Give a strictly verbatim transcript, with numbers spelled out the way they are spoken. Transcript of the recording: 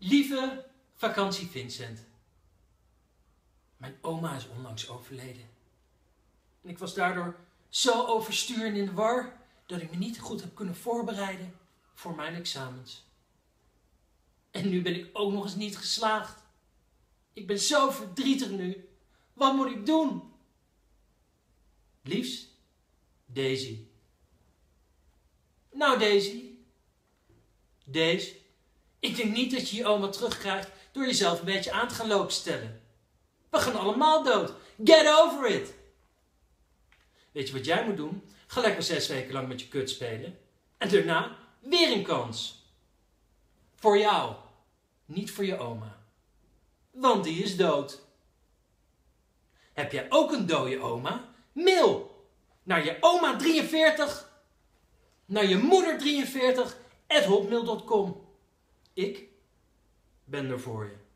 Lieve vakantie Vincent. Mijn oma is onlangs overleden. En ik was daardoor zo overstuur en in de war dat ik me niet goed heb kunnen voorbereiden voor mijn examens. En nu ben ik ook nog eens niet geslaagd. Ik ben zo verdrietig nu. Wat moet ik doen? Liefst, Daisy. Nou Daisy. Daisy, ik denk niet dat je je oma terugkrijgt door jezelf een beetje aan te gaan lopen stellen. We gaan allemaal dood. Get over it. Weet je wat jij moet doen? Ga lekker zes weken lang met je kut spelen. En daarna weer een kans. Voor jou. Niet voor je oma. Want die is dood. Heb jij ook een dode oma? Mail naar je oma drieënveertig, naar je moeder drieënveertig, at hotmail dot com. Ik ben er voor je.